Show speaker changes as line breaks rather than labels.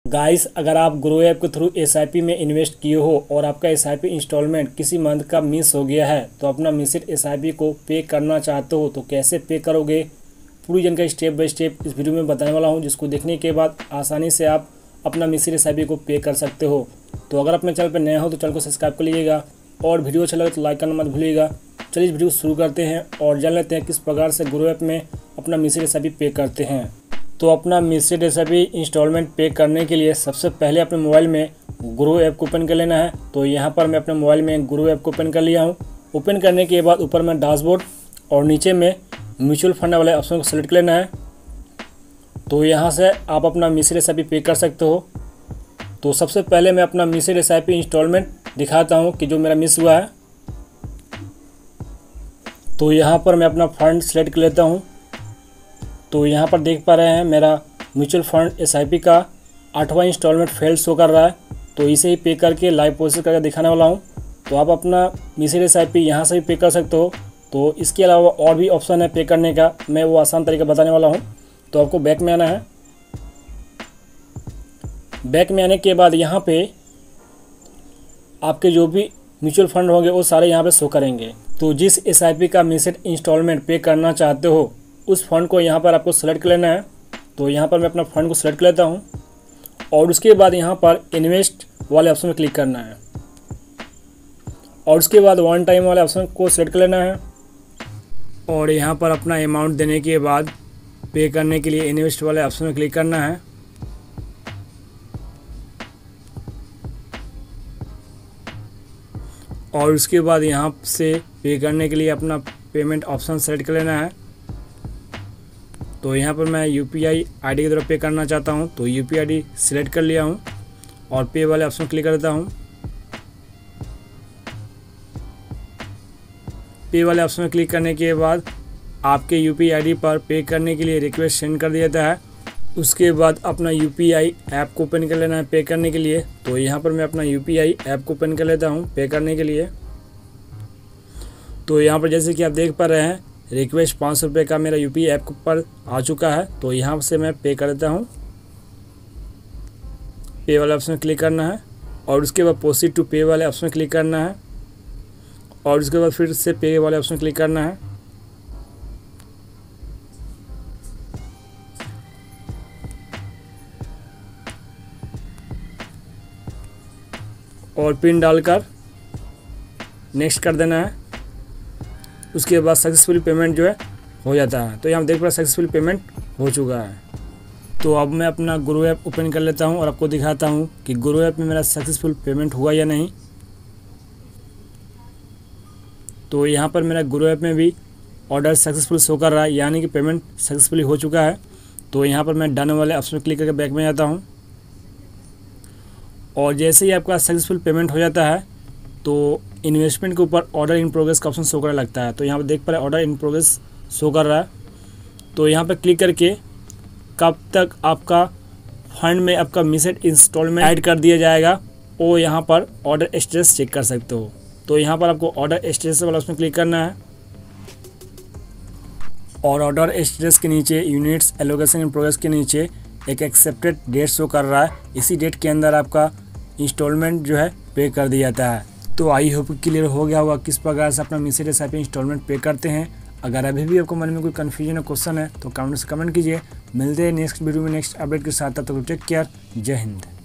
Guys, अगर आप Groww app के थ्रू एसआईपी में इन्वेस्ट किए हो और आपका एसआईपी इंस्टॉलमेंट किसी मंथ का मिस हो गया है तो अपना मिसेड एसआईपी को पे करना चाहते हो तो कैसे पे करोगे, पूरी जानकारी स्टेप बाय स्टेप इस वीडियो में बताने वाला हूं, जिसको देखने के बाद आसानी से आप अपना मिसेड एसआईपी को पे कर सकते हो। तो अगर अपने चैनल पर नया हो तो चैनल को सब्सक्राइब कर लीजिएगा और वीडियो अच्छा लगे तो लाइक करना मत भूलिएगा। चलिए इस वीडियो शुरू करते हैं और जान लेते हैं किस प्रकार से ग्रो ऐप में अपना मिसेड एसआईपी पे करते हैं। तो अपना मिसेड एसआईपी इंस्टॉलमेंट पे करने के लिए सबसे पहले अपने मोबाइल में ग्रो ऐप को ओपन कर लेना है। तो यहाँ पर मैं अपने मोबाइल में ग्रो ऐप को ओपन कर लिया हूँ। ओपन करने के बाद ऊपर में डैशबोर्ड और नीचे में म्यूचुअल फंड वाले ऑप्शन को सेलेक्ट कर लेना है। तो यहाँ से आप अपना मिसेड एसआईपी पे कर सकते हो। तो सबसे पहले मैं अपना मिसेड एसआईपी इंस्टॉलमेंट दिखाता हूँ कि जो मेरा मिस हुआ है। तो यहाँ पर मैं अपना फंड सेलेक्ट कर लेता हूँ। तो यहाँ पर देख पा रहे हैं मेरा म्यूचुअल फंड एसआईपी का 8वां इंस्टॉलमेंट फेल्ड शो कर रहा है। तो इसे ही पे करके लाइव प्रोसेस करके दिखाने वाला हूँ। तो आप अपना मिसेड एसआईपी यहाँ से भी पे कर सकते हो। तो इसके अलावा और भी ऑप्शन है पे करने का, मैं वो आसान तरीका बताने वाला हूँ। तो आपको बैक में आना है। बैक में आने के बाद यहाँ पे आपके जो भी म्यूचुअल फंड होंगे वो सारे यहाँ पे शो करेंगे। तो जिस एसआईपी का मिसेड इंस्टॉलमेंट पे करना चाहते हो उस फंड को यहाँ पर आपको सेलेक्ट कर लेना है। तो यहाँ पर मैं अपना फंड को सेलेक्ट कर लेता हूँ और उसके बाद यहाँ पर इन्वेस्ट वाले ऑप्शन में क्लिक करना है और उसके बाद वन टाइम वाले ऑप्शन को सेलेक्ट कर लेना है और यहाँ पर अपना अमाउंट देने के बाद पे करने के लिए इन्वेस्ट वाले ऑप्शन में क्लिक करना है। और उसके बाद यहाँ से पे करने के लिए अपना पेमेंट ऑप्शन सेलेक्ट कर लेना है। तो यहाँ पर मैं यूपीआई आईडी की तरफ पे करना चाहता हूँ। तो यूपीआई आईडी सिलेक्ट कर लिया हूँ और पे वाले ऑप्शन क्लिक करता हूँ। पे वाले ऑप्शन में क्लिक करने के बाद आपके यूपीआई आईडी पर पे करने के लिए रिक्वेस्ट सेंड कर दिया जाता है। उसके बाद अपना यूपीआई ऐप को ओपन कर लेना है पे करने के लिए। तो यहाँ पर मैं अपना यूपीआई ऐप को ओपन कर लेता हूँ पे करने के लिए। तो यहाँ पर जैसे कि आप देख पा रहे हैं रिक्वेस्ट 500 रुपये का मेरा यूपीआई ऐप पर आ चुका है। तो यहाँ से मैं पे कर देता हूँ। पे वाले ऑप्शन में क्लिक करना है और उसके बाद प्रोसीड टू पे वाले ऑप्शन में क्लिक करना है और उसके बाद फिर से पे वाले ऑप्शन में क्लिक करना है और पिन डालकर नेक्स्ट कर देना है। उसके बाद सक्सेसफुल पेमेंट जो है हो जाता है। तो यहाँ देख पा सक्सेसफुल पेमेंट हो चुका है। तो अब मैं अपना ग्रो ऐप ओपन कर लेता हूँ और आपको दिखाता हूँ कि ग्रो ऐप में मेरा सक्सेसफुल पेमेंट हुआ या नहीं। तो यहाँ पर मेरा ग्रो ऐप में भी ऑर्डर सक्सेसफुल शो कर रहा है, यानी कि पेमेंट सक्सेसफुली हो चुका है। तो यहाँ पर मैं डन वाले ऑप्शन क्लिक करके बैक में जाता हूँ और जैसे ही आपका सक्सेसफुल पेमेंट हो जाता है तो इन्वेस्टमेंट के ऊपर ऑर्डर इन प्रोग्रेस का ऑप्शन शो करने लगता है। तो यहाँ पर देख पा रहे ऑर्डर इन प्रोग्रेस शो कर रहा है। तो यहाँ पर क्लिक करके कब तक आपका फंड में आपका मिसेड इंस्टॉलमेंट ऐड कर दिया जाएगा वो यहाँ पर ऑर्डर स्टेटस चेक कर सकते हो। तो यहाँ पर आपको ऑर्डर स्टेटस वाला उसमें क्लिक करना है और ऑर्डर स्टेटस के नीचे यूनिट्स एलोकेशन इन प्रोग्रेस के नीचे एक एक्सेप्टेड डेट शो कर रहा है। इसी डेट के अंदर आपका इंस्टॉलमेंट जो है पे कर दिया जाता है। तो आई होप क्लियर हो गया होगा किस प्रकार से अपना मिसेड एसआईपी इंस्टॉलमेंट पे करते हैं। अगर अभी भी आपको मन में कोई कन्फ्यूजन या क्वेश्चन है तो कमेंट से कमेंट कीजिए। मिलते हैं नेक्स्ट वीडियो में नेक्स्ट अपडेट के साथ। तब तक टेक केयर। जय हिंद।